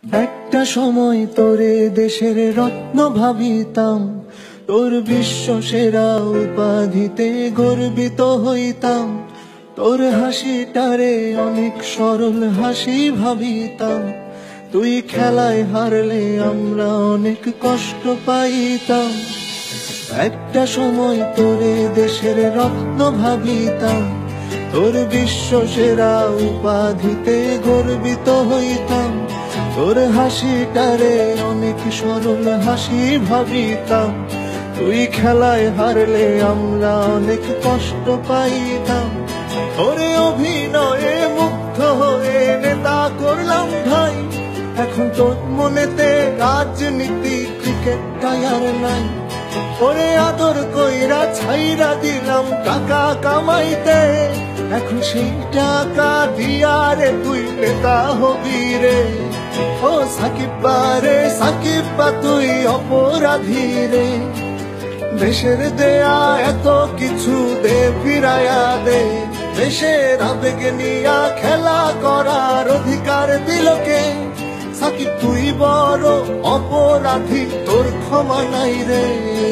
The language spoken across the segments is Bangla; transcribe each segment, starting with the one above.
একটা সময় তোরে দেশের রত্ন ভাবিতাম, তোর বিশ্ব সেরা উপাধিতে গর্বিত হইতাম। তোর হাসিটারে অনেক সরল হাসি ভাবিতাম, তুই খেলায় হারলে আমরা অনেক কষ্ট পাইতাম। একটা সময় তোরে দেশের রত্ন ভাবিতাম, তোর বিশ্ব সেরা উপাধিতে গর্বিত হইতাম। তোর হাসিটারে অনেক সরল হাসি ভাবিতাম, তুই খেলায় হারলে আমরা অনেক কষ্ট পাইতাম। তোরে অভিনয়ে মুগ্ধ হয়ে নেতা করলাম ভাই, এখন তোর মনেতে রাজনীতি ক্রিকেটটাই আর নাই। ওরে আদর কইরা ছাইরা দিলাম টাকা কামাইতে, এখন সেই টাকা দিয়া রে তুই নেতা হবি রে। ও সাকিব্বা রে সাকিব্বা তুই অপরাধী রে, দেশের দেয়া এত কিছু দে ফিরাইয়া দে। দেশের আবেগ নিয়া খেলা করার অধিকার দিল কে? সাকিব তুই বড় অপরাধী, তোর ক্ষমা নাই রে।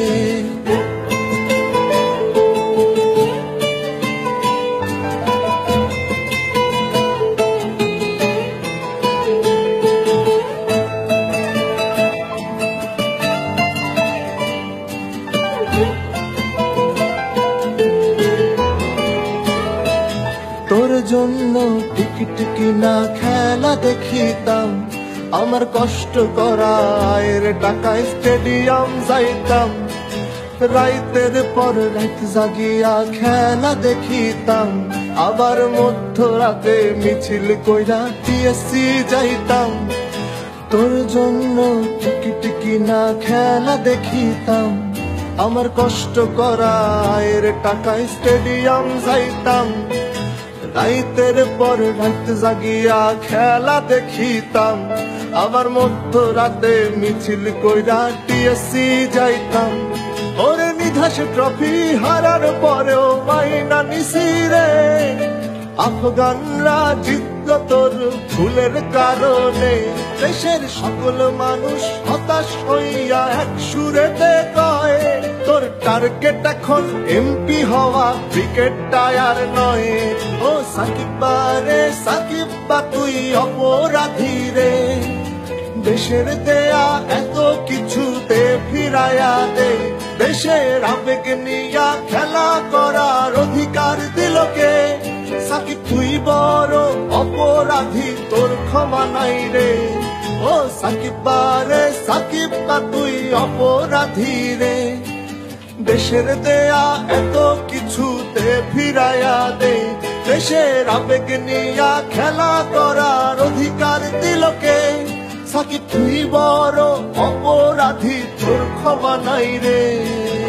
তোর জন্য টিকিট কিনা খেলা দেখিতাম, আমার কষ্ট করা আয়ের টাকায় স্টেডিয়াম যাইতাম। রাইতের পর রাত জাগিয়া খেলা দেখিতাম, আবার মধ্যরাতে মিছিল কইরা টিএসসি যাইতাম। তোর জন্য টিকিট কিনা খেলা দেখিতাম, আমার কষ্ট করা আয়ের টাকায় স্টেডিয়াম যাইতাম। রাইতের পর রাত জাগিয়া খেলা দেখিতাম, আবার মধ্যরাতে মিছিল কইরা টিএসসি যাইতাম। ওরে নিধাস ট্রফি হারার পরেও মাইনা নিছি রে, আফগানরা জিতল তোর ভুলের কারণে। দেশের সকল মানুষ হতাশ হইয়া এক সুরেতে কয়, তোর টার্গেট এখন এমপি হওয়া, ক্রিকেট টায়ার নয়। ও সাকিব্বা রে সাকিব্বা তুই অপরাধী রে, দেশের দেয়া এত কিছুতে ফিরাইয়া দে। দেশের আবেগ নিয়া খেলা করার অধিকার দিল কে? সাকিব তুই বড় অপরাধী, তোর ক্ষমা নাই রে। ও সাকিব্বা রে সাকিব্বা তুই অপরাধী রে, দেশের দেয়া এত কিছুতে ফিরাইয়া দে। দেশের আবেগ নিয়া খেলা করার অধিকার দিল কে? সাকিব তুই বড় অপরাধী, তোর ক্ষমা নাই রে।